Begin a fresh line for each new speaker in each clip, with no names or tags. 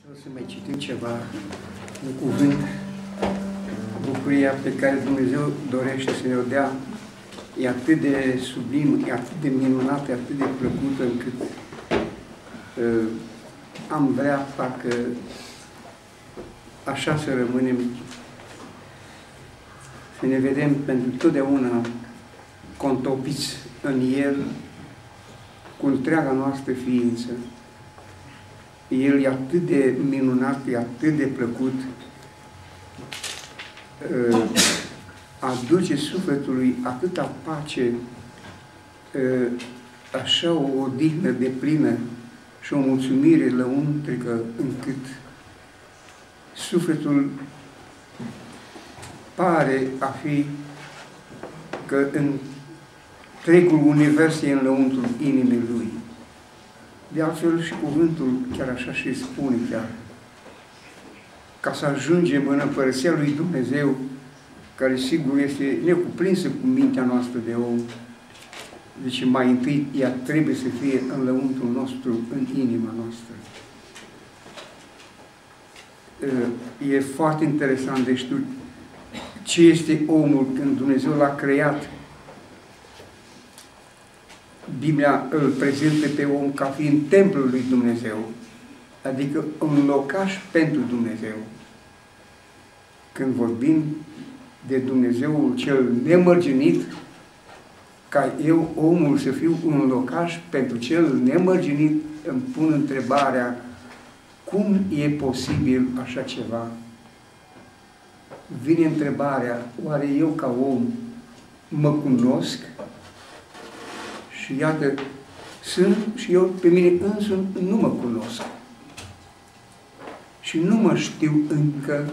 Vreau să mai citim ceva, un cuvânt, bucuria pe care Dumnezeu dorește să ne-o dea. E atât de sublim, e atât de minunată, e atât de plăcută, încât am vrea, parcă așa să rămânem, să ne vedem pentru totdeauna contopiți în El, cu întreaga noastră ființă. El e atât de minunat, e atât de plăcut, aduce sufletului atâta pace, așa o odihnă deplină și o mulțumire lăuntrică, încât sufletul pare a fi că întregul univers e în lăuntrul inimii lui. De altfel și cuvântul chiar așa și spune chiar. Ca să ajungem în împărăția lui Dumnezeu, care sigur este necuprinsă cu mintea noastră de om, deci mai întâi ea trebuie să fie în lăuntrul nostru, în inima noastră. E foarte interesant de știut ce este omul când Dumnezeu l-a creat. Biblia îl prezintă pe om ca fiind templul lui Dumnezeu, adică un locaș pentru Dumnezeu. Când vorbim de Dumnezeul cel nemărginit, ca eu, omul, să fiu un locaș pentru cel nemărginit, îmi pun întrebarea, cum e posibil așa ceva? Vine întrebarea, oare eu ca om mă cunosc? Și iată, sunt și eu pe mine însumi nu mă cunosc. Și nu mă știu încă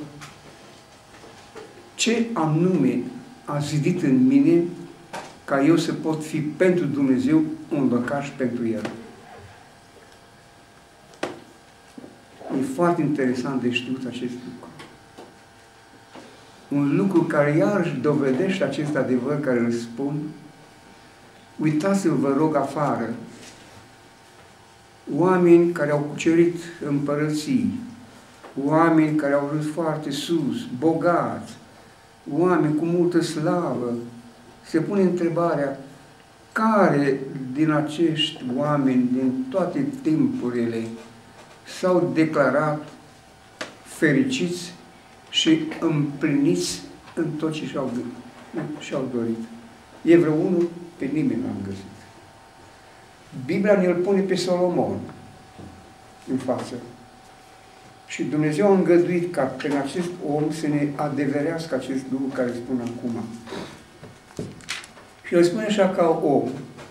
ce anume a zidit în mine ca eu să pot fi pentru Dumnezeu un locaș pentru El. E foarte interesant de știut acest lucru. Un lucru care iarăși dovedește acest adevăr care îl spun. Uitați-vă, vă rog, afară, oameni care au cucerit împărății, oameni care au ajuns foarte sus, bogați, oameni cu multă slavă. Se pune întrebarea, care din acești oameni, din toate timpurile, s-au declarat fericiți și împliniți în tot ce și-au dorit? E vreunul? Pe nimeni n-am găsit. Biblia ne-l pune pe Solomon în față. Și Dumnezeu a îngăduit ca prin acest om să ne adeverească acest lucru care spun acum. Și el spune așa ca om.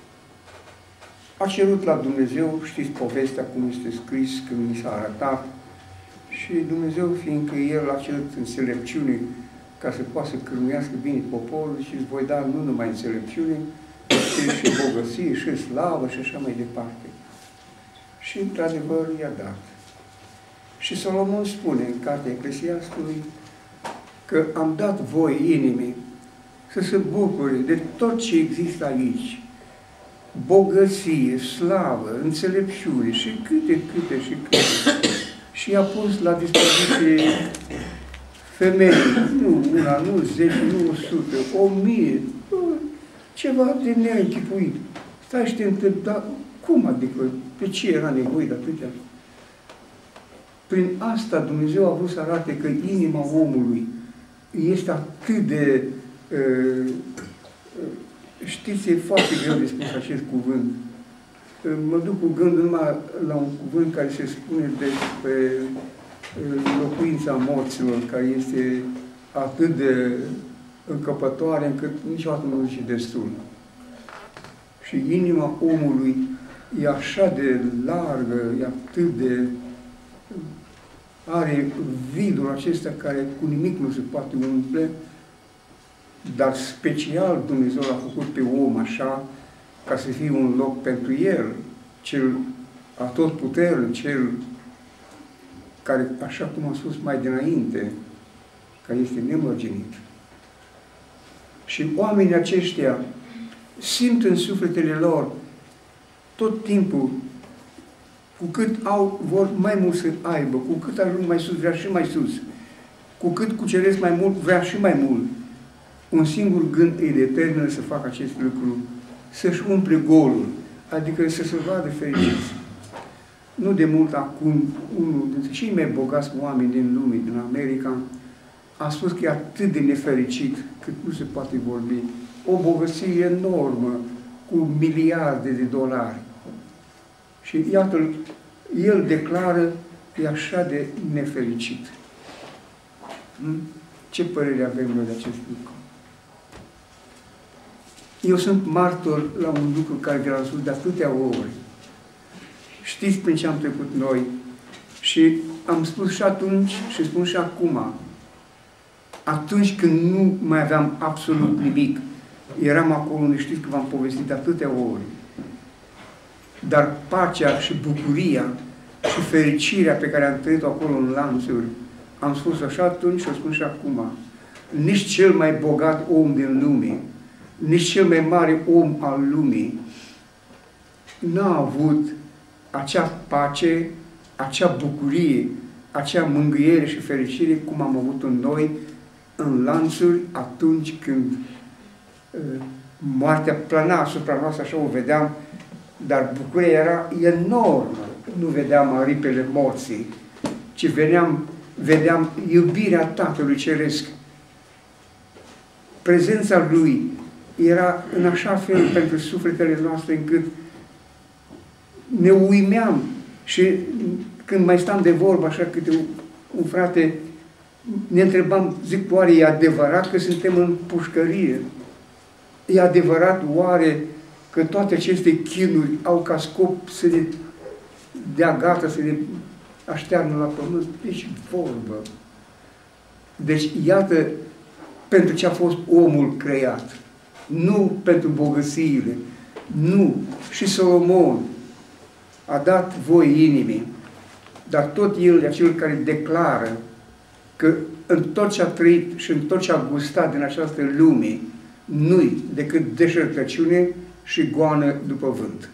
A cerut la Dumnezeu, știți povestea cum este scris, când mi s-a arătat. Și Dumnezeu, fiindcă El a cerut înțelepciune ca să poată să cârmuiască bine poporul, și îți voi da nu numai înțelepciune, și bogăție, și slavă, și așa mai departe. Și, într-adevăr, i-a dat. Și Solomon spune în cartea Eclesiastului că am dat voi inimii să se bucure de tot ce există aici. Bogăție, slavă, înțelepciune și câte. Și i-a pus la dispoziție femei, nu una, nu 10, nu 100, 1000, ceva de neînchipuit. Stai și te întreb, dar cum adică? Pe ce era nevoie de atâtea? Prin asta Dumnezeu a vrut să arate că inima omului este atât de... știți, e foarte greu de spus acest cuvânt. Mă duc cu gândul numai la un cuvânt care se spune despre locuința morților, care este atât de încăpătoare încât niciodată nu zice destul. Și inima omului e așa de largă, e atât de... are vidul acesta care cu nimic nu se poate umple, dar special Dumnezeu l-a făcut pe om așa, ca să fie un loc pentru El, cel atotputernic, cel care, așa cum am spus mai dinainte, care este nemărginit. Și oamenii aceștia simt în sufletele lor tot timpul cu cât vor mai mult să aibă, cu cât ajung mai sus, vrea și mai sus, cu cât cuceresc mai mult, vrea și mai mult. Un singur gând îi determină să facă acest lucru, să-și umple golul, adică să se vadă fericiți. Nu de mult acum, unul dintre cei mai bogați oameni din lume, din America, a spus că e atât de nefericit cât nu se poate vorbi. O bogăție enormă, cu miliarde de dolari. Și iată-l, el declară că e așa de nefericit. Ce părere avem noi de acest lucru? Eu sunt martor la un lucru care vi l-am spus de atâtea ori. Știți prin ce am trecut noi și am spus și atunci și spun și acum. Atunci când nu mai aveam absolut nimic, eram acolo unde știți că v-am povestit de atâtea ori. Dar pacea și bucuria și fericirea pe care am trăit-o acolo în lanțuri, am spus-o și atunci și o spun și acum. Nici cel mai bogat om din lume, nici cel mai mare om al lumii n-a avut acea pace, acea bucurie, acea mângâiere și fericire cum am avut-o noi în lanțuri atunci când moartea plana asupra noastră, așa o vedeam, dar bucuria era enormă. Nu vedeam aripile morții, ci vedeam iubirea Tatălui Ceresc. Prezența Lui era în așa fel pentru sufletele noastre încât ne uimeam și când mai stam de vorbă așa câte un frate, ne întrebam, zic, oare e adevărat că suntem în pușcărie? E adevărat oare că toate aceste chinuri au ca scop să ne dea gata, să ne aștearnă la pământ? Deci vorbă. Deci iată pentru ce a fost omul creat. Nu pentru bogățiile. Nu. Și Solomon a dat voie inimii. Dar tot el e acel care declară că în tot ce a trăit și în tot ce a gustat din această lume, nu-i decât deșertăciune și goană după vânt.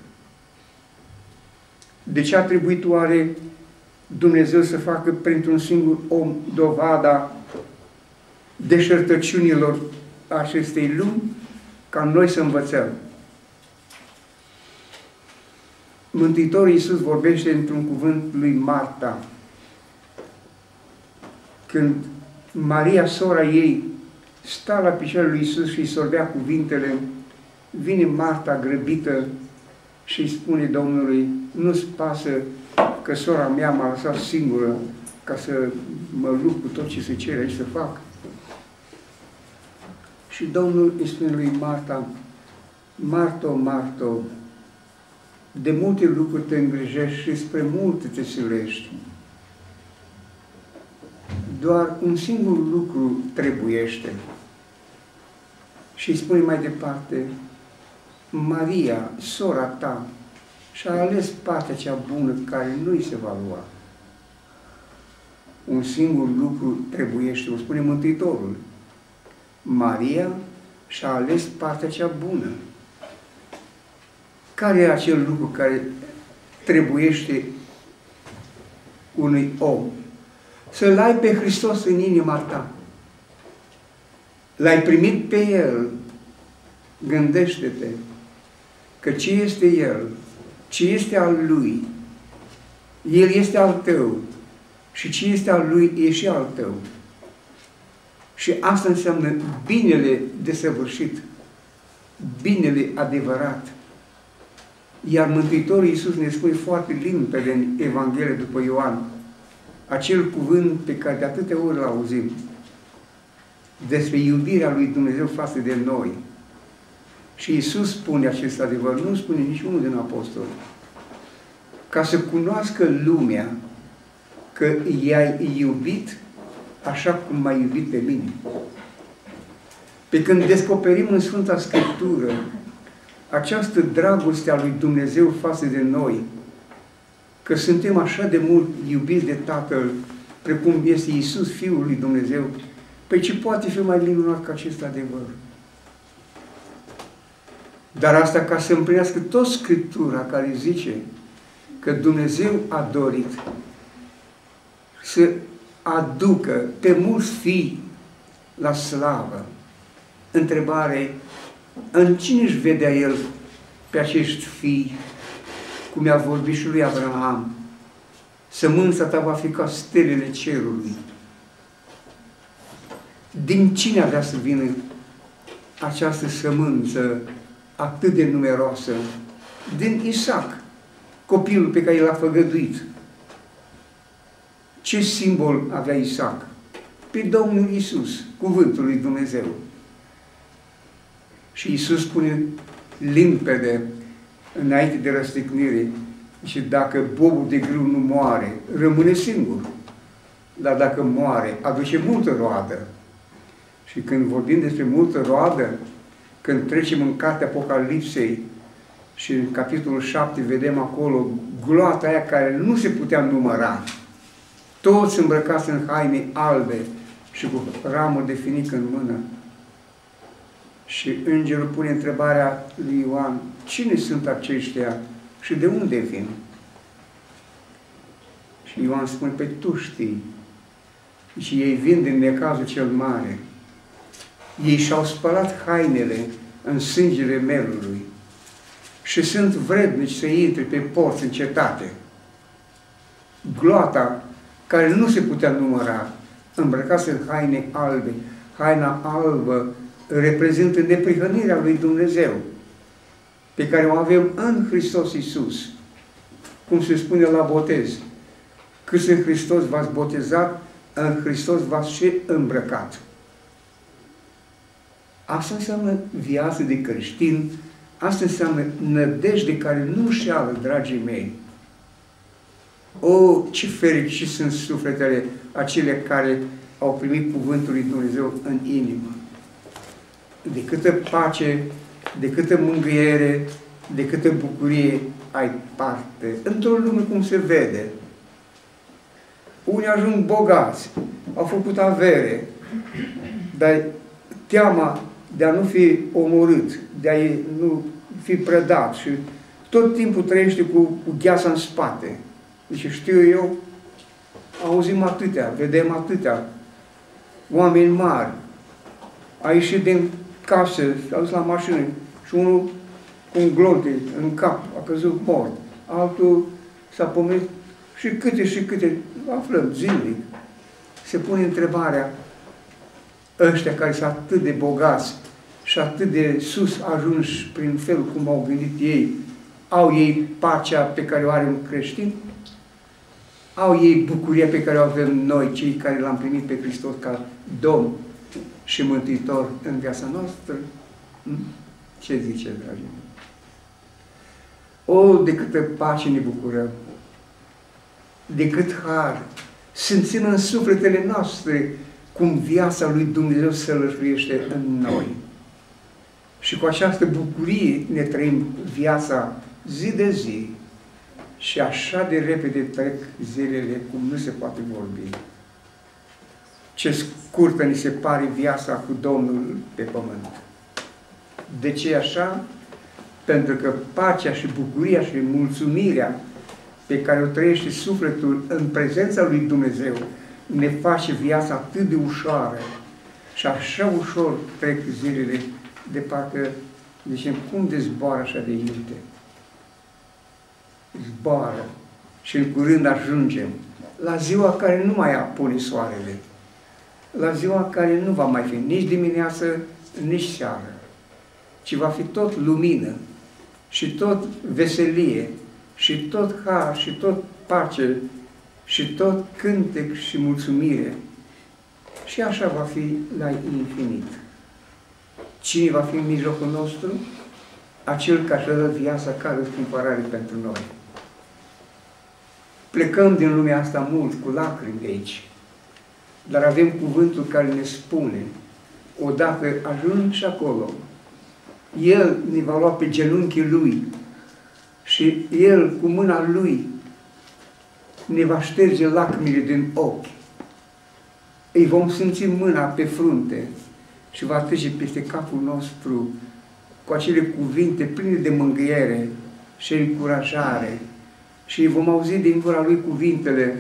De ce a trebuit oare Dumnezeu să facă printr-un singur om dovada deșertăciunilor acestei lumi? Ca noi să învățăm. Mântuitorul Iisus vorbește într-un cuvânt lui Marta. Când Maria, sora ei, sta la picioarele lui Iisus și îi sorbea cuvintele, vine Marta grăbită și îi spune Domnului, nu-ți pasă că sora mea m-a lăsat singură ca să mă lupt cu tot ce se cere aici să fac? Și Domnul îi spune lui Marta, Marto, Marto, de multe lucruri te îngrijești și spre multe te silești. Doar un singur lucru trebuiește. Și îi spune mai departe, Maria, sora ta, și-a ales partea cea bună care nu-i se va lua. Un singur lucru trebuiește, o spune Mântuitorul. Maria și-a ales partea cea bună. Care e acel lucru care trebuiește unui om? Să-L ai pe Hristos în inima ta. L-ai primit pe El. Gândește-te că ce este El, ce este al Lui, El este al tău și ce este al Lui e și al tău. Și asta înseamnă binele desăvârșit, binele adevărat. Iar Mântuitorul Iisus ne spune foarte limpede în Evanghelie după Ioan, acel cuvânt pe care de atâtea ori îl auzim, despre iubirea lui Dumnezeu față de noi. Și Iisus spune acest adevăr, nu spune niciunul din apostoli. Ca să cunoască lumea că i-ai iubit așa cum m-ai iubit pe mine. Pe când descoperim în Sfânta Scriptură această dragoste a lui Dumnezeu față de noi, că suntem așa de mult iubiți de Tatăl, precum este Iisus, Fiul lui Dumnezeu, păi ce poate fi mai minunat ca acest adevăr? Dar asta ca să împlinească tot Scriptura care zice că Dumnezeu a dorit să aducă pe mulți fii la slavă. Întrebare, în cine își vedea El pe acești fii, cum i-a vorbit și lui Abraham? Sămânța ta va fi ca stelele cerului. Din cine avea să vină această sămânță atât de numeroasă? Din Isaac, copilul pe care l-a făgăduit. Ce simbol avea Isaac? Pe Domnul Iisus, cuvântul lui Dumnezeu. Și Iisus spune limpede, înainte de răstignire, și dacă bobul de grâu nu moare, rămâne singur. Dar dacă moare, aduce multă roadă. Și când vorbim despre multă roadă, când trecem în cartea Apocalipsei și în capitolul 7 vedem acolo gloata aia care nu se putea număra, toți îmbrăcați în haine albe și cu ramuri de finic în mână. Și îngerul pune întrebarea lui Ioan, cine sunt aceștia și de unde vin? Și Ioan spune, pe tu știi. Și ei vin din necazul cel mare. Ei și-au spălat hainele în sângele melului și sunt vrednici să intre pe porți în cetate. Gloata, care nu se putea număra, îmbrăcați în haine albe. Haina albă reprezintă neprihănirea lui Dumnezeu, pe care o avem în Hristos Iisus. Cum se spune la botez, câți în Hristos v-ați botezat, în Hristos v-ați și îmbrăcat. Asta înseamnă viață de creștin, asta înseamnă nădejde care nu înșeală, dragii mei. O, ce fericiți sunt sufletele acele care au primit cuvântul lui Dumnezeu în inimă. De câtă pace, de câtă mângâiere, de câtă bucurie ai parte. Într-o lume cum se vede. Unii ajung bogați, au făcut avere, dar teama de a nu fi omorât, de a nu fi prădat și tot timpul trăiește cu gheața în spate. Deci știu eu, auzim atâtea, vedem atâtea oameni mari. A ieșit din casă, a dus la mașină și unul cu un glonte în cap, a căzut mort. Altul s-a pomenit și câte, aflăm zilnic. Se pune întrebarea, ăștia care sunt atât de bogați și atât de sus ajunși prin felul cum au gândit ei, au ei pacea pe care o are un creștin? Au ei bucuria pe care o avem noi, cei care l-am primit pe Hristos ca Domn și Mântuitor în viața noastră? Ce zice, dragii mei? O, de câtă pace ne bucurăm, de cât har, simțim în sufletele noastre cum viața lui Dumnezeu se lășluiește în noi. Și cu această bucurie ne trăim viața zi de zi. Și așa de repede trec zilele cum nu se poate vorbi. Ce scurtă ni se pare viața cu Domnul pe pământ. De ce așa? Pentru că pacea și bucuria și mulțumirea pe care o trăiește sufletul în prezența lui Dumnezeu ne face viața atât de ușoară și așa ușor trec zilele de parcă zicem, cum de zboară așa de iute? Zboară și în curând ajungem la ziua care nu mai apune soarele, la ziua care nu va mai fi nici dimineață, nici seară, ci va fi tot lumină și tot veselie și tot har și tot pace și tot cântec și mulțumire. Și așa va fi la infinit. Cine va fi în mijlocul nostru? Acel care și-a dat viața ca răscumpărare pentru noi. Plecăm din lumea asta mult, cu lacrimi de aici, dar avem cuvântul care ne spune, odată ajung și acolo, El ne va lua pe genunchii Lui și El, cu mâna Lui, ne va șterge lacrimile din ochi. Îi vom simți mâna pe frunte și va trece peste capul nostru cu acele cuvinte pline de mângâiere și încurajare și vom auzi din gura Lui cuvintele: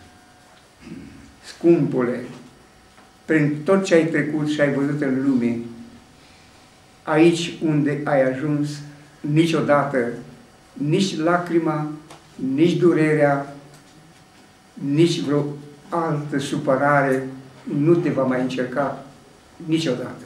scumpule, prin tot ce ai trecut și ai văzut în lume, aici unde ai ajuns, niciodată, nici lacrima, nici durerea, nici vreo altă supărare nu te va mai încerca niciodată.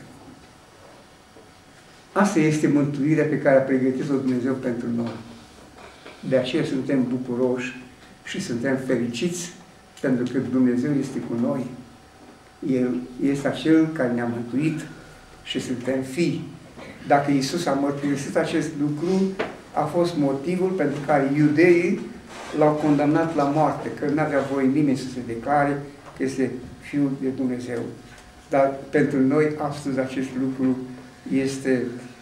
Asta este mântuirea pe care a pregătit-o Dumnezeu pentru noi. De aceea suntem bucuroși și suntem fericiți, pentru că Dumnezeu este cu noi. El este acel care ne-a mântuit și suntem fii. Dacă Iisus a mărturisit acest lucru, a fost motivul pentru care iudeii l-au condamnat la moarte, că nu avea voie nimeni să se declare că este Fiul de Dumnezeu. Dar pentru noi astăzi acest lucru este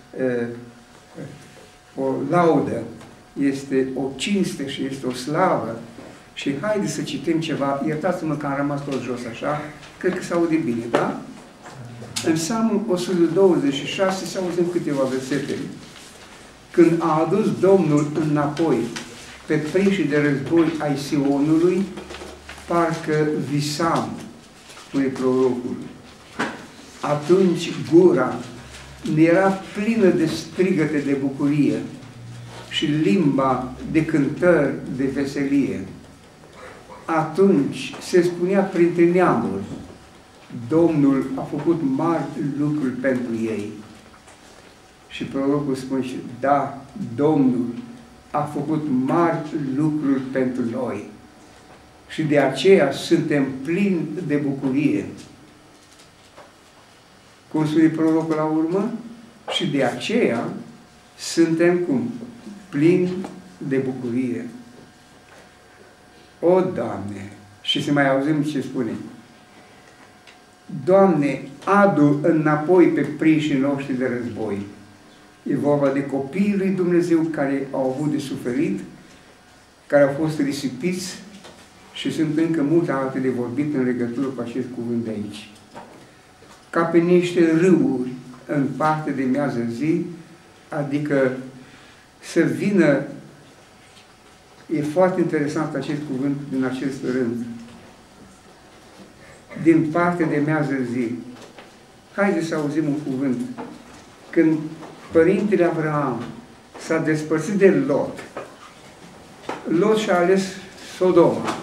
o laudă, este o cinste și este o slavă. Și haideți să citim ceva. Iertați-mă că am rămas tot jos așa, cred că se aude bine, da? În Psalmul 126 se auzim câteva versete. Când a adus Domnul înapoi pe prinșii de război ai Sionului, parcă visam, spune prorocul. Atunci gura ne era plină de strigăte de bucurie și limba de cântări de veselie. Atunci se spunea printre neamuri: Domnul a făcut mari lucruri pentru ei. Și prorocul spune și: da, Domnul a făcut mari lucruri pentru noi. Și de aceea suntem plini de bucurie. Cum spune prorocul la urmă? Și de aceea suntem cum? Plini de bucurie. O, Doamne! Și să mai auzim ce spune. Doamne, adu înapoi pe prinșii noștri de război. E vorba de copiii lui Dumnezeu care au avut de suferit, care au fost risipiți și sunt încă multe alte de vorbit în legătură cu acest cuvânt de aici. Ca pe niște râuri în parte de miază zi, adică să vină, e foarte interesant acest cuvânt din acest rând, din parte de miază zi. Haideți să auzim un cuvânt. Când părintele Avraam s-a despărțit de Lot, Lot și-a ales Sodoma.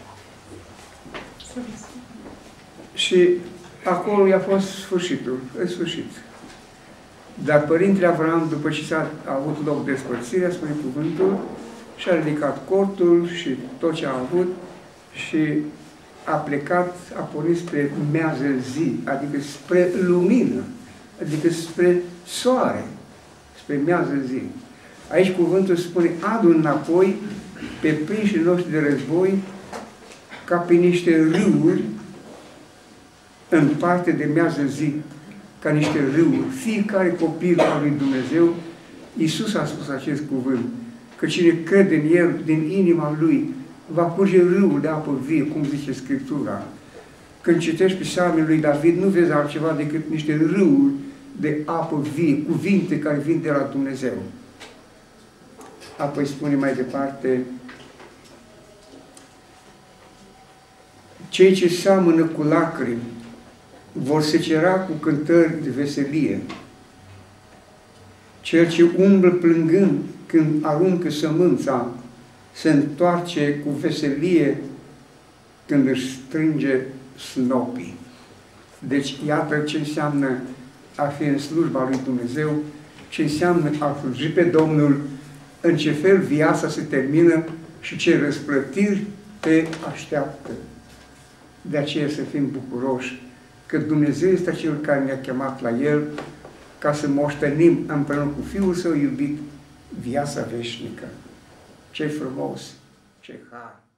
Și acolo i-a fost sfârșitul, în sfârșit. Dar părintele Avraam, după ce a avut loc despărțirea, spune cuvântul, și-a ridicat cortul și tot ce a avut și a plecat, a pornit spre miază zi, adică spre lumină, adică spre soare, spre miază zi. Aici cuvântul spune: adu înapoi pe prinșii noștri de război ca pe niște râuri în parte de miază zi, ca niște râuri. Fiecare copil al lui Dumnezeu, Iisus a spus acest cuvânt, că cine crede în El, din inima Lui, va curge râul de apă vie, cum zice Scriptura. Când citești Psalmul lui David, nu vezi altceva decât niște râuri de apă vie, cuvinte care vin de la Dumnezeu. Apoi spune mai departe: cei ce seamănă cu lacrimi vor secera cu cântări de veselie. Cel ce umblă plângând când aruncă sămânța se întoarce cu veselie când își strânge snopii. Deci, iată ce înseamnă a fi în slujba lui Dumnezeu, ce înseamnă a sluji pe Domnul, în ce fel viața se termină și ce răsplătiri te așteaptă. De aceea să fim bucuroși că Dumnezeu este Cel care ne-a chemat la El ca să moștenim împreună cu Fiul Său iubit viața veșnică. Ce frumos, ce har!